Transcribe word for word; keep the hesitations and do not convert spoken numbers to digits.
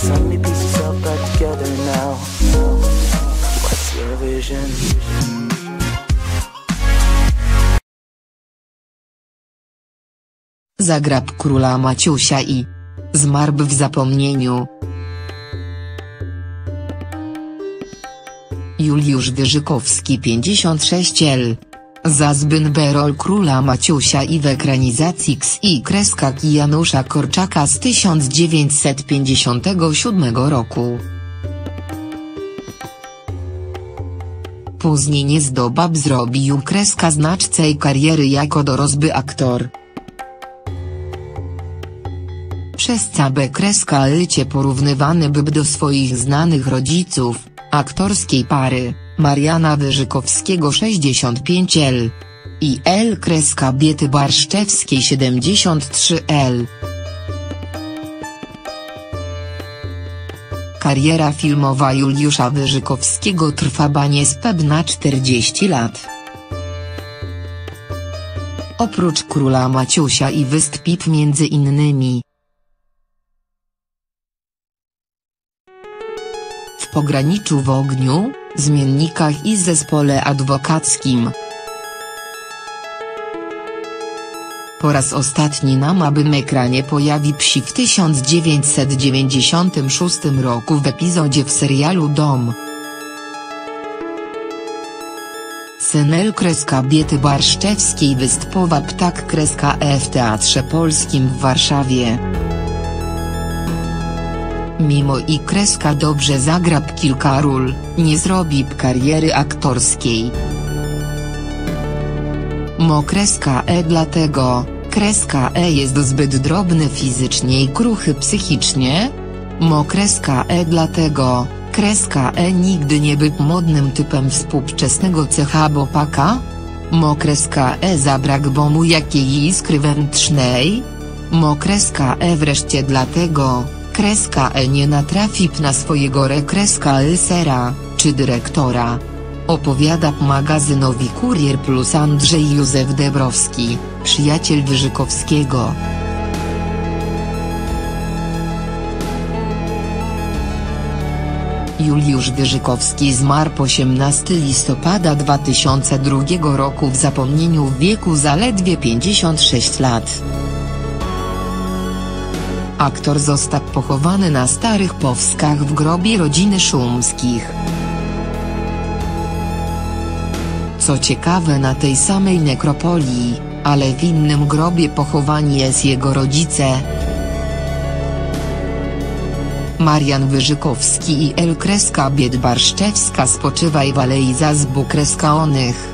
so many pieces all back together now. What's your vision? Zagrab króla Maciusia i zmarł w zapomnieniu. Juliusz Wyżykowski pięćdziesiąt sześć lat. Za zbędną rolę króla Maciusia i w ekranizacji Ks i Kreskak Janusza Korczaka z tysiąc dziewięćset pięćdziesiątego siódmego roku. Później nie zdobył zrobił Kreska znacznej kariery jako dorosły aktor. Przez całe Kreska życie porównywany był do swoich znanych rodziców, aktorskiej pary, Mariana Wyżykowskiego sześćdziesiąt pięć lat i L. Kreska Biety Barszczewskiej siedemdziesiąt trzy lat. Kariera filmowa Juliusza Wyżykowskiego trwa niespełna czterdzieści lat. Oprócz króla Maciusia i wystąpił między innymi w Pograniczu w ogniu, Zmiennikach i Zespole adwokackim. Po raz ostatni na małym ekranie pojawił się w tysiąc dziewięćset dziewięćdziesiątym szóstym roku w epizodzie w serialu Dom. Syn L. Kreska Biety Barszczewskiej występował Ptak Kreska E w Teatrze Polskim w Warszawie. Mimo i Kreska dobrze zagrał kilka ról, nie zrobił kariery aktorskiej. Mo Kreska E dlatego, Kreska E jest zbyt drobny fizycznie i kruchy psychicznie? Mo Kreska E dlatego, Kreska E nigdy nie był modnym typem współczesnego chłopaka? Mo Kreska E zabrakło mu jakiej iskry wewnętrznej? Mo Kreska E wreszcie dlatego, Kreska E nie natrafi na swojego reżysera, czy dyrektora. Opowiada magazynowi Kurier Plus Andrzej Józef Dębrowski, przyjaciel Wyżykowskiego. Juliusz Wyżykowski zmarł osiemnastego listopada dwa tysiące drugiego roku w zapomnieniu w wieku zaledwie pięćdziesiąt sześć lat. Aktor został pochowany na Starych Powskach w grobie rodziny Szumskich. Co ciekawe, na tej samej nekropolii, ale w innym grobie pochowani jest jego rodzice. Marian Wyżykowski i L. Kreska Biet Barszczewska spoczywaj w Alei Zazbu Kreskaonych.